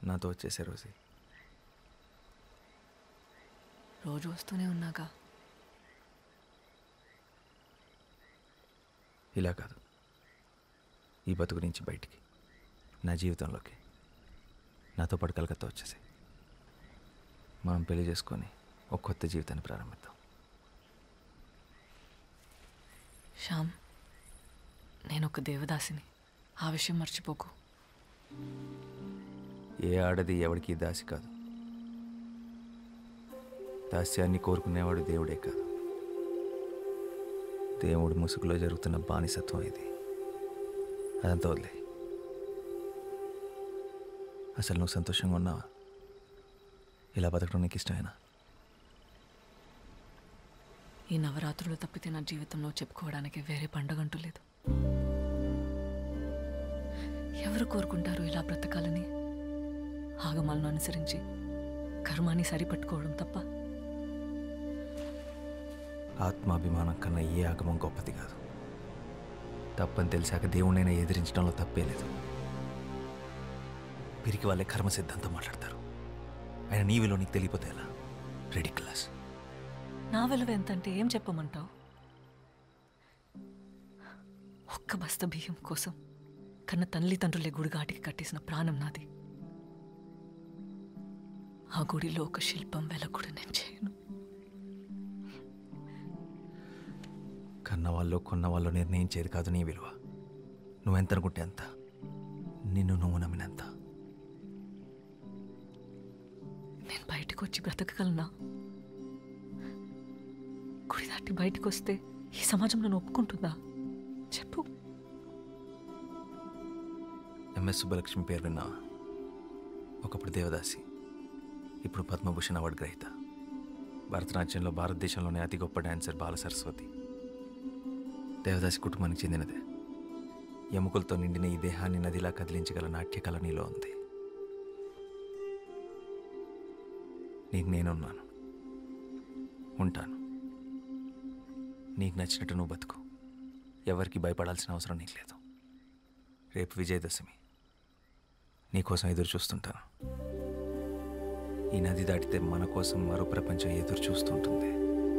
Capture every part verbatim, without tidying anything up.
నాతో వచ్చేసే రోజు రోజు వస్తూనే ఉన్నాగా. ఇలా కాదు, ఈ బతుకు నుంచి బయటికి, నా జీవితంలోకి నాతో పాటు కలకత్తా వచ్చేసాయి. మనం పెళ్లి చేసుకొని ఒక కొత్త జీవితాన్ని ప్రారంభిద్దాం. శ్యామ్, నేను ఒక దేవదాసిని, ఆ విషయం మర్చిపోకు. ఏ ఆడది ఎవడికి దాసి కాదు. దాస్యాన్ని కోరుకునేవాడు దేవుడే కాదు, దేవుడి ముసుగులో జరుగుతున్న బానిసత్వం ఇది. అదంతా వదిలే. అసలు నువ్వు సంతోషంగా ఉన్నావా? ఇలా బతకడం నీకు ఇష్టమేనా? ఈ నవరాత్రులు తప్పితే నా జీవితంలో చెప్పుకోవడానికి వేరే పండగంటూ లేదు. ఎవరు కోరుకుంటారు ఇలా బ్రతకాలని? ఆగమాలను అనుసరించి కర్మాన్ని సరిపట్టుకోవడం తప్ప. ఆత్మాభిమానం కన్నా ఏ ఆగమం గొప్పది కాదు. తప్పని తెలిసాక దేవుణ్ణైనా ఎదిరించడంలో తప్పే లేదు. పిరికి వాళ్ళే కర్మ సిద్ధాంతం మాట్లాడతారు. ఆయన నీ విలువ నీకు తెలియపోతే ఎలా? రెడిక్యులస్. నా విలువ ఎంతంటే ఏం చెప్పమంటావు? ఒక్క బస్త బియ్యం కోసం కన్న తల్లిదండ్రులే గుడిగాటికి కట్టేసిన ప్రాణం నాది. ఆ గుడిలో ఒక శిల్పం వెలకుడు నేను చేయను. కన్నవాళ్ళు కొన్నవాళ్ళు నిర్ణయించేది కాదు నీ విలువ. నువ్వెంత అనుకుంటే అంత, నిన్ను నువ్వు నమ్మినంత. నేను బయటకు వచ్చి బ్రతకగలనా? గుడి దాటి బయటకు వస్తే ఈ సమాజం నన్ను ఒప్పుకుంటుందా? చెప్పు. ఎంఎస్ సుబ్బలక్ష్మి పేరు విన్నావా? ఒకప్పుడు దేవదాసి, ఇప్పుడు పద్మభూషణ్ అవార్డు గ్రహీత. భరతనాట్యంలో భారతదేశంలోనే అతి గొప్ప డాన్సర్ బాల సరస్వతి. దేవదాసి కుటుంబానికి చెందినదే. ఎముకలతో నిండిన ఈ దేహాన్ని నదిలా కదిలించగల నాట్యకళ నీలో ఉంది. నీకు నేనున్నాను, ఉంటాను. నీకు నచ్చినట్టు నువ్వు బతుకు. ఎవరికి భయపడాల్సిన అవసరం నీకు లేదు. రేపు విజయదశమి, నీకోసం ఎదురు చూస్తుంటాను. ఈ నది దాటితే మన కోసం మరో ప్రపంచం ఎదురు చూస్తుంటుంది.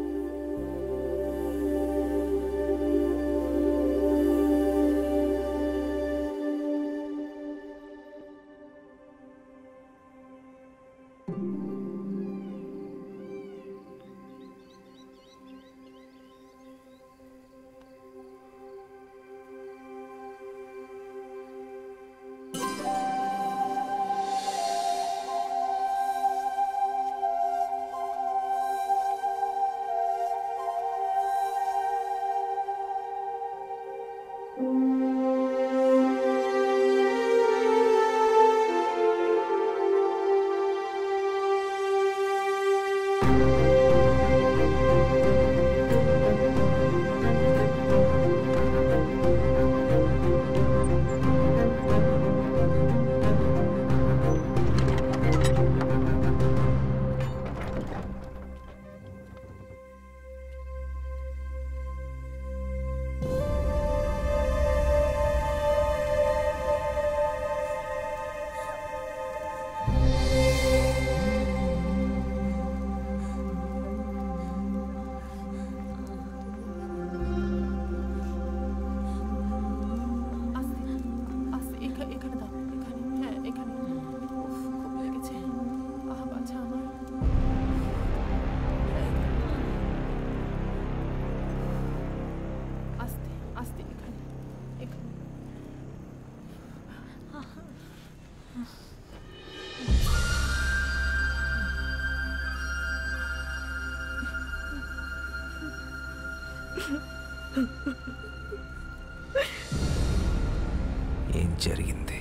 ఏం జరిగింది?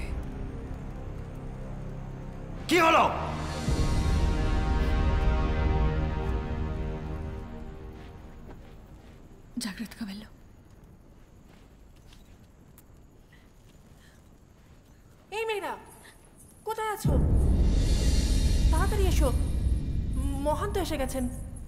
జాగ్రత్తగా వెళ్ళు. এই মেয়েরা কোথায় আছো? তাড়াতাড়ি এসো, মহান্ত এসে গেছেন।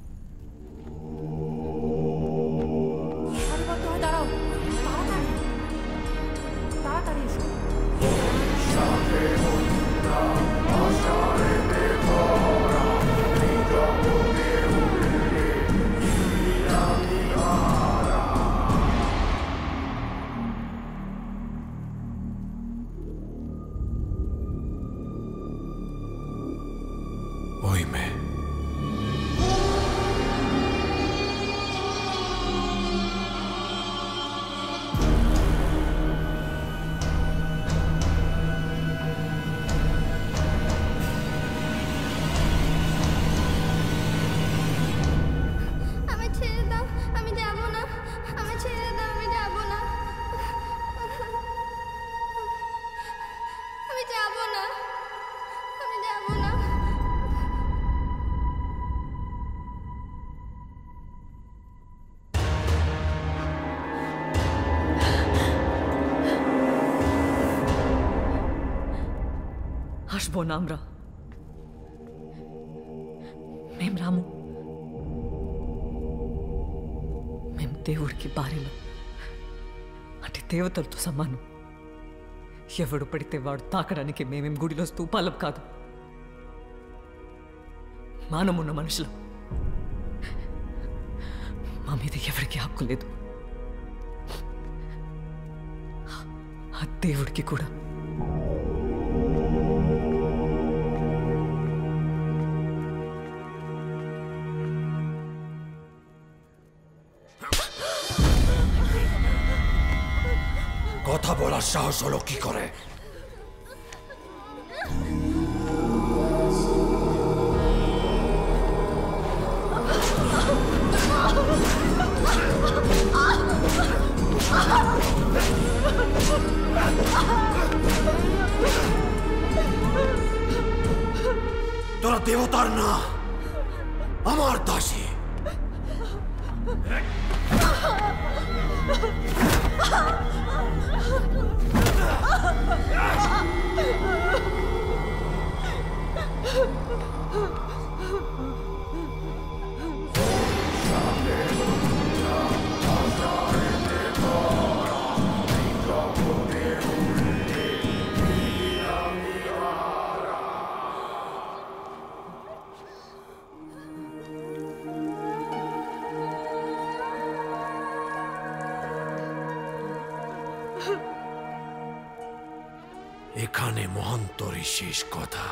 সারিবদ্ধ হয়ে দাঁড়াও, তাড়াতাড়ি তাড়াতাড়ি এসো। మర్చిపోనాంరా. మేం రాము, మేము దేవుడికి భార్యలు, అంటే దేవతలతో సమానం. ఎవడు పడితే వాడు తాకడానికి మేమేం గుడిలో స్తూపాలం కాదు, మానమున్న మనుషులు. మా మీద ఎవరికి హక్కు లేదు, ఆ దేవుడికి కూడా. কথা বলার সাহস হলো কি করে? তোরা দেবতার না, আমার দাসী। এখানে মহন্তরই শেষ কথা।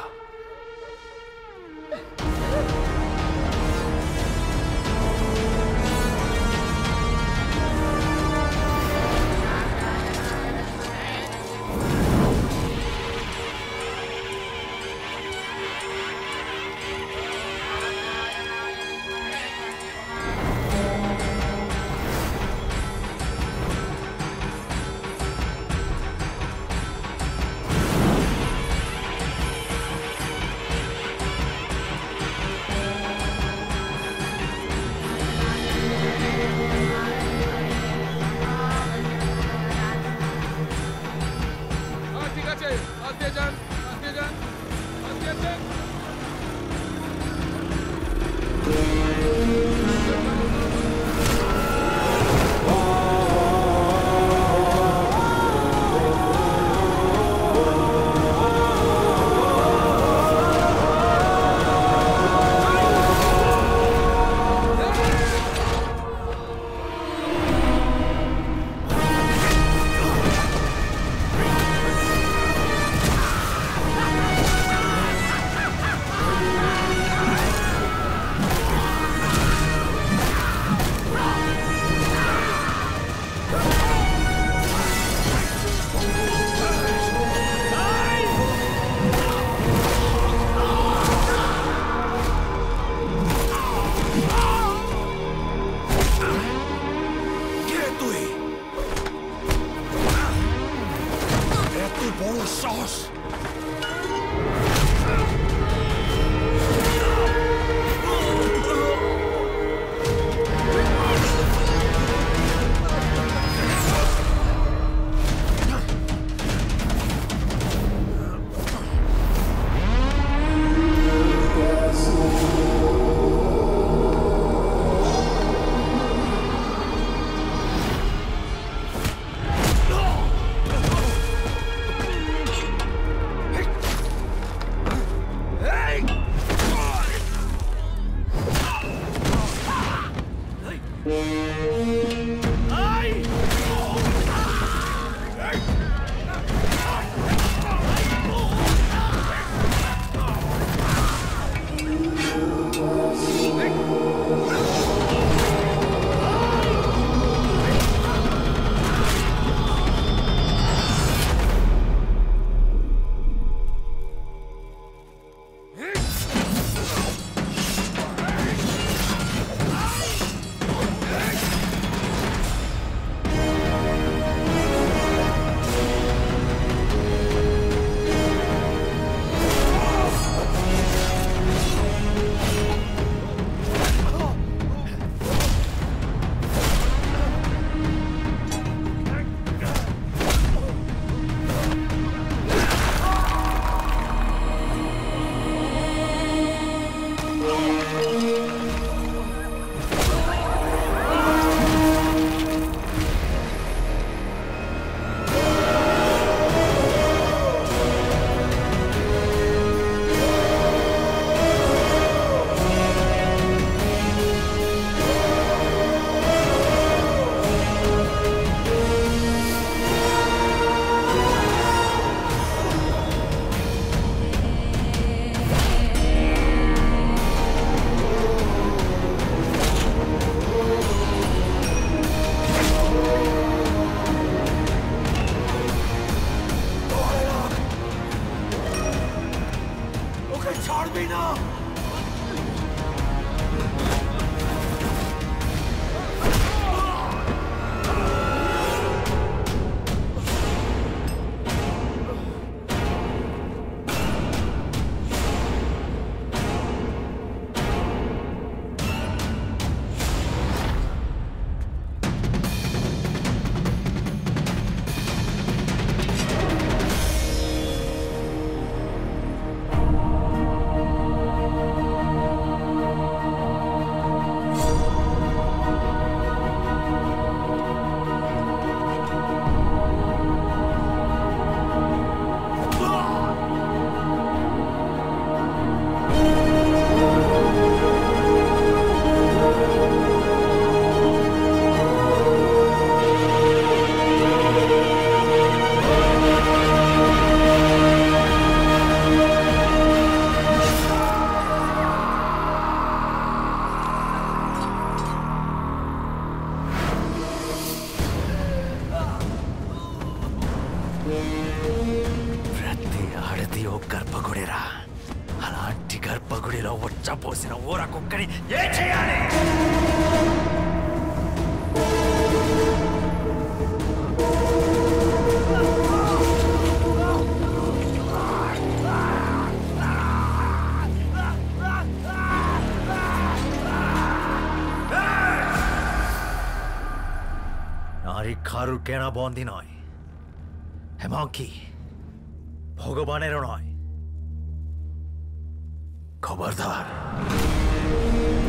ఓ గర్భగుడిరా. అలాంటి గర్భగుడిలో వచ్చపోసిన ఊర కుక్కని ఏ చేయాలి? নারী খারুর কেনা বন্দি নয়, এমনকি ভগবানেরও নয়। খবরদার।